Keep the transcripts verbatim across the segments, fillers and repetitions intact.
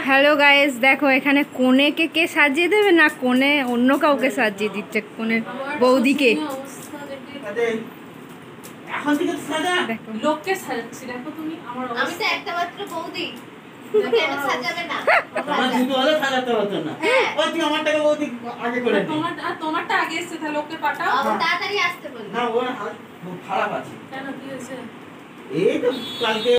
Hello guys, দেখো এখানে কোনেকে কে সাজিয়ে দেবে না কোনে অন্য কাউকে সাজিয়ে দিচ্ছে। কোনের বৌদিকে এখন থেকে সাজা লোককে সাজাচ্ছি। দেখো তুমি আমার আমি তো একটা মাত্র বৌদি, কেন সাজাবে না? তোমার দুটো হলে সাজাতে হতো না। ওই তুমি আমারটাকে বৌদি আগে করে দাও। তোমার আর তোমারটা আগে এসে তাহলে লোককে পাঠাও। ও তাড়াতাড়ি আসতে বল। না ওর হাত খুব খারাপ আছে। কেন কি হয়েছে? এই তো কালকে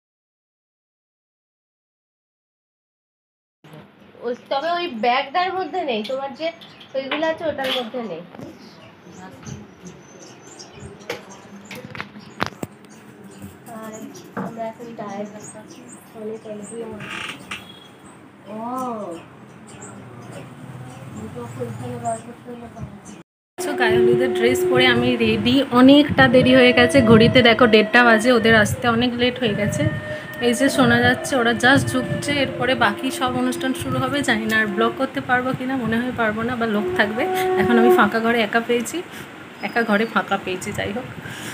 ওই তবে ওই ব্যাগটার মধ্যে নেই, তোমার যে ওইগুলো আছে ওটার মধ্যে নেই। আমরা এখন টায়ার দেখাচ্ছি অনেক অনেকগুলো ও গায়লীদের ড্রেস পরে আমি রেডি, অনেকটা দেরি হয়ে গেছে। ঘড়িতে দেখো দেড়টা বাজে, ওদের আসতে অনেক লেট হয়ে গেছে। এই যে শোনা যাচ্ছে ওরা জাস্ট ঢুকছে, এরপরে বাকি সব অনুষ্ঠান শুরু হবে। জানি না আর ব্লগ করতে পারবো কিনা, মনে হয় পারবো না, বা লোক থাকবে। এখন আমি ফাঁকা ঘরে একা পেয়েছি, একা ঘরে ফাঁকা পেয়েছি। যাই হোক,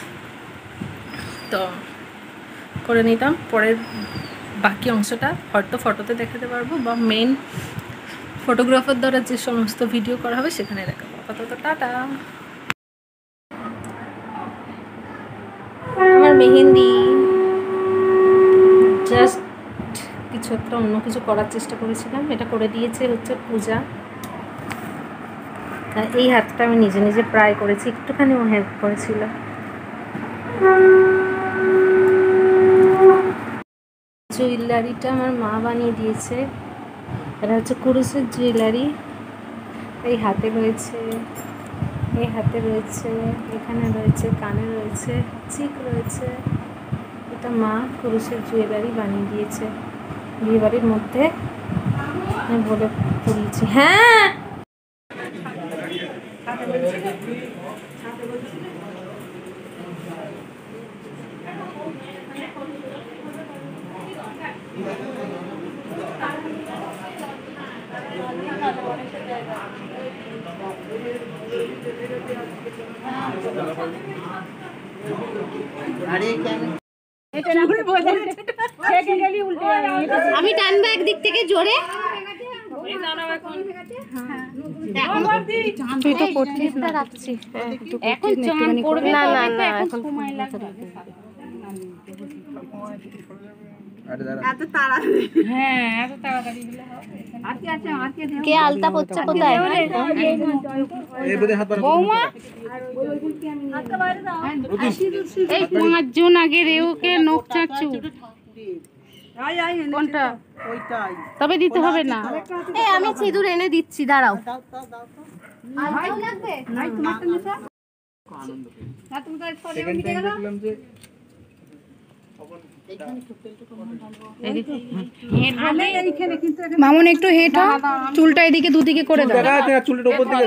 তো করে নিতাম। পরের বাকি অংশটা হয়তো ফটোতে দেখাতে পারবো, বা মেন ফটোগ্রাফার দ্বারা যে সমস্ত ভিডিও করা হবে সেখানে দেখাবো। আপাতত টাটা। আমার মেহেন্দি জাস্ট কিছু একটা অন্য কিছু করার চেষ্টা করেছিলাম, এটা করে দিয়েছে হচ্ছে পূজা। এই হাতটা আমি নিজে নিজে প্রায় করেছি, একটুখানি ও হেল্প করেছিল। জুয়েলারিটা আমার মা বানিয়ে দিয়েছে। এটা হচ্ছে কুরুশের জুয়েলারি। এই হাতে রয়েছে, এই হাতে রয়েছে, এখানে রয়েছে, কানে রয়েছে, চিক রয়েছে। এটা মা কুরুশের জুয়েলারি বানিয়ে দিয়েছে বিয়েবাড়ির মধ্যে। আমি বলে পড়িয়েছি। হ্যাঁ, আমি টানবো একদিক থেকে জোরে। তুই তো করছিস না, রাখছি। এখন চান করবে না না না এখন সময় লাগবে। এত তাড়াতাড়ি হ্যাঁ এত তাড়াতাড়ি হলে হবে। আজকে আছে আজকে কে আলতা পড়ছে কোথায়? এই বদে হাত বাড়াও বৌমা হাতটা বাইরে দাও। এই পাঁচ জন আগে রেওকে নখ চাচ্ছু। আই আই কোনটা? ওইটাই তবে দিতে হবে না। এই আমি সিঁদুর এনে দিচ্ছি, দাঁড়াও। দাও দাও দাও আলতাও লাগবে? নাই তোমারটা নিছা আনন্দ পেয়ে না তুমি তো ফলে নিতে গেল। দেখলাম যে মামুন একটু হেঁটো, চুলটা এদিকে দুদিকে করে দাও। চুলটা উপর দিকে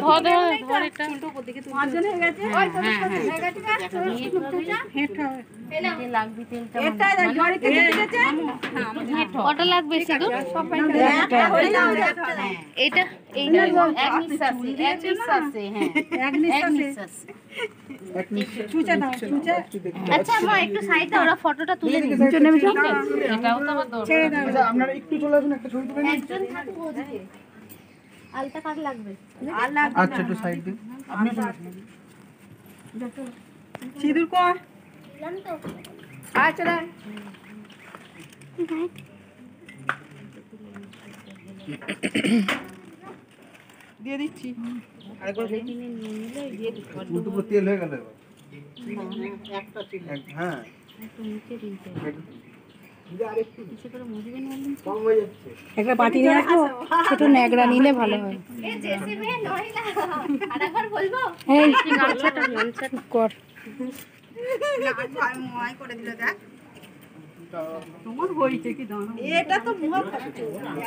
কটা লাগবে সিঁদুর? এটা এক নিঃশ্বাসে এক নিঃশ্বাসে হ্যাঁ এক নিঃশ্বাসে। আচ্ছা মা একটু সাইডে ওরা ফটোটা তুলে নিন। এটাও তো আমার দরকার। আপনারা একটু চলে আসুন, একটা ছবি তুলে নিন। একজন থাকবো ওদিকে। আলতা কাট লাগবে? আচ্ছা একটু সাইড দিন। আপনি সিঁদুর কর দিলাম তো। আচ্ছা দাঁড়ান দিয়ে দিচ্ছি। আরেকবার উল্টো পুরো তেল হয়ে গেল এবার। একটা ছিল হ্যাঁ একটু নিচে দিতে একটা বাটি নিয়ে আসবো, ছোট ন্যাকড়া নিলে ভালো হয়। এই জেসিবি নইলা আরেকবার বলবো? এই গামছাটা গামছাটা কর। না ভাই মোয়াই করে দিলে দেখ তোমার হইছে কি দাও। এটা তো মুহ খাচ্ছে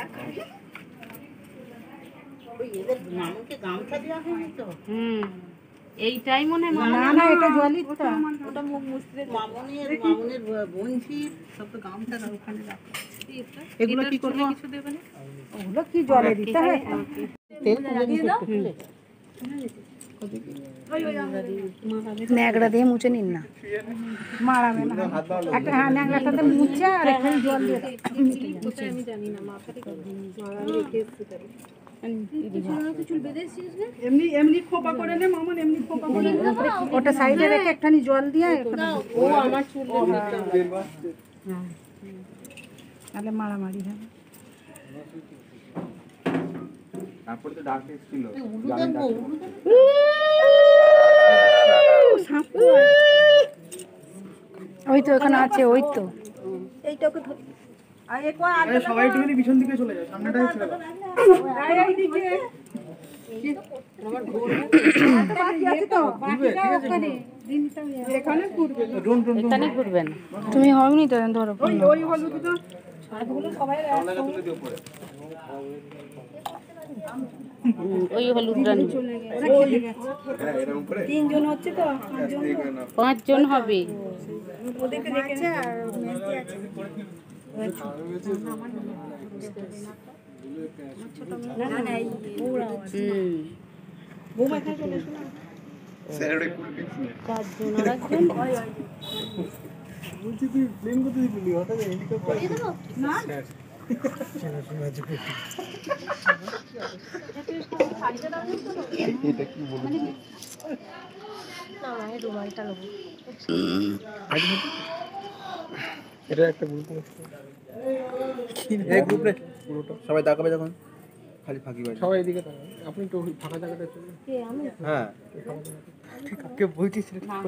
ওই এদের মামুকে গামছা দেওয়া হয়নি তো। হুম এইটাই মনে না না এটা জলিটা ওটা মুখ মুছতে মামুনের মামুনের বঞ্চি সব তো গামছা ওখানে রাখো। এগুলো কি করব? কিছু দেবে না, ওগুলো কি জলে দিতে হয় তেল দিয়ে দাও। ন্যাকড়া দিয়ে মুছে নিন না, মারাবে না। একটা হ্যাঁ ন্যাকড়াটাতে মুছে আর এখানে জল দিয়ে আমি জানি না মাথাটা এমনি এমনি খোপা করে নে মামন, এমনি খোপা করে নে। ওটা সাইডে রেখে একটুখানি জল দিয়ে ও আমার চুল তাহলে মারামারি হবে। তারপরে তো ডাক ছিল ওই তো ওখানে আছে, ওই তো এইটাকে ধর। আর একো আর সবাই একটুখানি পিছন দিকে চলে যায়, সামনেটাই ছেড়ে দাও। এই এইদিকে আমার ঘোর বাকি আছে তো, বাকিটা ওখানে দিনটা এখানে ঘুরবে, ড্রোন ড্রোন এখানে ঘুরবেন। তুমি হয়নি তো ধরো। ওই ওই হলুদ তো ছাদগুলো সবাই ওই হলুদটা চলে গেছে, ওরা খেলে গেছে। তিনজন হচ্ছে তো, পাঁচজন হবে। ওদেরকে রেখে আর মেজদি আছে। না না এই বউরা আছে। হুম বউ এখানে চলে এসো না। চারজন আর একজন বলছি তুই প্লেন করতে দিবি হঠাৎ হেলিকপ্টার না এটা কি বলবি এটা একটা গ্রুপ এই গ্রুপে পুরোটা সবাই তাকাবে যখন খালি ফাঁকি বাজে সবাই এদিকে তাকাবে আপনি তো ফাঁকা জায়গাটা চলে কে আমি হ্যাঁ ঠিক কে বলছিস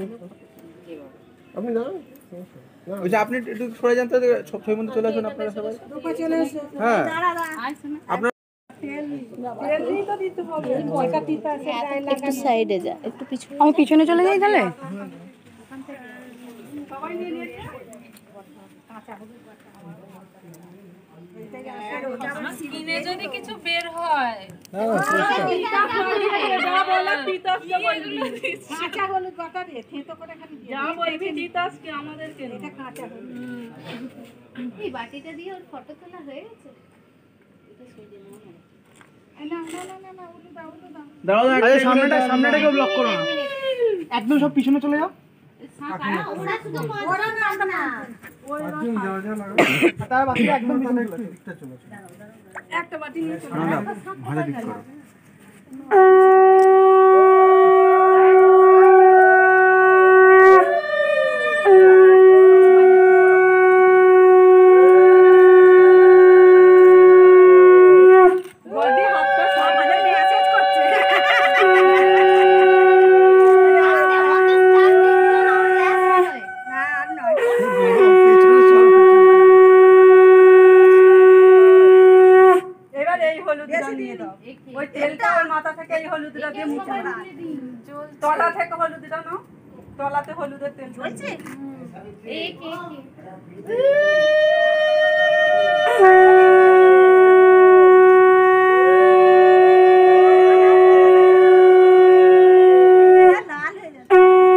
আপনি না ওই যে আপনি একটু সরে যান তো সব ছয় মধ্যে চলে আসুন আপনারা সবাই চলে এসো। হ্যাঁ দাঁড়া দাঁড়া। আপনার তেলই তো দিতে হবে, পয়সা দিতে আছে গায়ে লাগা। একটু সাইডে যা, একটু পিছনে। আমি পিছনে চলে যাই তাহলে। সবাই নিয়ে নিয়ে স্কিনে যদি কিছু বের হয় কাঁচা হলুদ বাটা রে, থেতো করে খালি দিয়ে যা বলবি দিতাস কি আমাদেরকে, এটা কাঁচা হলুদ। এই বাটিটা দিয়ে ওর ফটো তোলা হয়ে গেছে। না না না না না উঠে দাও উঠে দাও। দাঁড়াও আরে সামনেটা সামনেটাকে ব্লক করো না একদম সব পিছনে চলে যাও ওরা না না ওই তার বাকি একদম পিছনে একটা চলে একটা বাটি নিয়ে চলো। না ভালো দিক করো বডি হাতটা সব মানে মেসেজ করছে। না আর নয়। এবার এই হলুদটা নিয়ে দাও, ওই তেলটা ওর মাথা থেকে এই হলুদটা দিয়ে মুছে নাও। তলা থেকে হলুদটা নাও, তলাতে হলুদের তেল ঢালছে। লাল হয়ে যাচ্ছে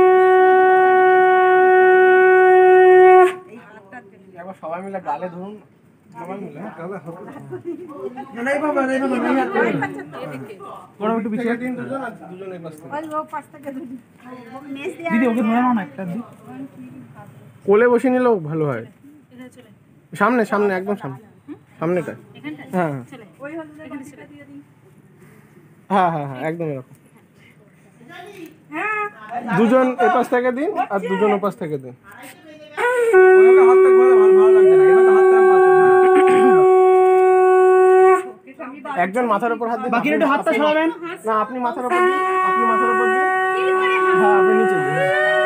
এই হাতটা একবার সবাই মিলে গালে ধরুন সবাই মিলে গালে হবে না নাই বাবা নাই বাবা নাই হাত করে বড় একটু পিছিয়ে দিন দুজন আর দুজন এই পাশে ওই ও পাঁচ টাকা দিদি মেস দিয়ে দিদি ওকে ধরে নাও না একটা দিদি কোলে বসে নিলেও ভালো হয় সামনে সামনে একদম সামনে সামনেটা হ্যাঁ ওই হলুদের বাটিটা দিয়ে দিন। হ্যাঁ হ্যাঁ হ্যাঁ একদম এরকম হ্যাঁ দুজন এই পাশ থেকে দিন আর দুজন ও পাশ থেকে দিন ওনাকে হাতটা ঘোরালে ভালো ভালো লাগবে না এবার হাতটা একজন মাথার উপর হাত দিন বাকি একটু হাতটা সরাবেন না আপনি মাথার উপর দিন আপনি মাথার উপর দিন হ্যাঁ আপনি নিচে দিন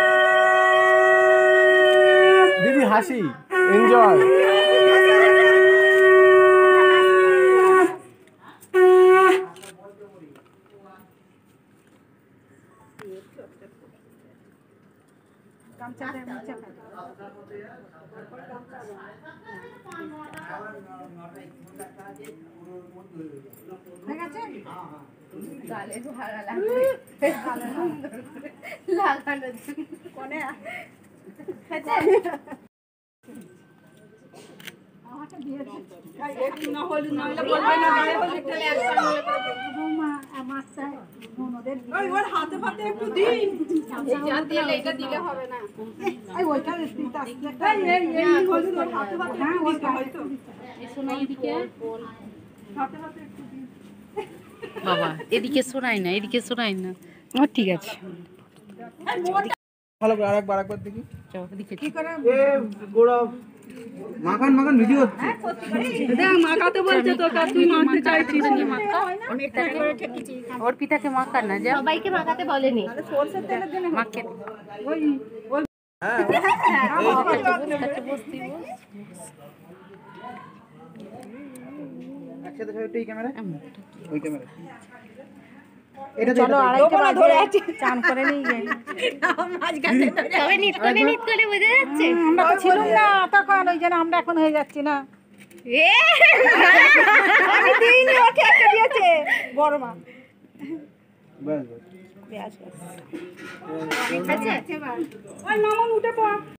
দিদি হাসি এনজয় গামছাটা মুছে ফেল। হয়ে গেছে? কোনে? বাবা এদিকে শোনাই না, এদিকে শোনাই না। ও ঠিক আছে। ভালো করে আরেকবার আরেকবার দেখি। চল এদিকে। কি করে এ গোড়া মাখান মাখান ভিডিও হচ্ছে। মাখাতে বলছে তো তুই মাখতে চাইছিস ওর পিঠাকে মাখা না যা, সবাইকে মাখাতে বলেনি। সরষের তেলের জন্য মাখে ওই ওই হ্যাঁ একসাথে সবাই একটু এই ক্যামেরা, ওই ক্যামেরা। এটা তো চলো আড়াইটা বাজে চান করে নিয়ে যাই। তবে নিত করে নিত করে বোঝা যাচ্ছে। আমরা তো ছিলাম না তখন, ওই জন্য আমরা এখন হয়ে যাচ্ছি না। আমি দিইনি, ওকে একটা দিয়েছে বড় মা। বাস বাস। আচ্ছা ওই মামুন উঠে পড়।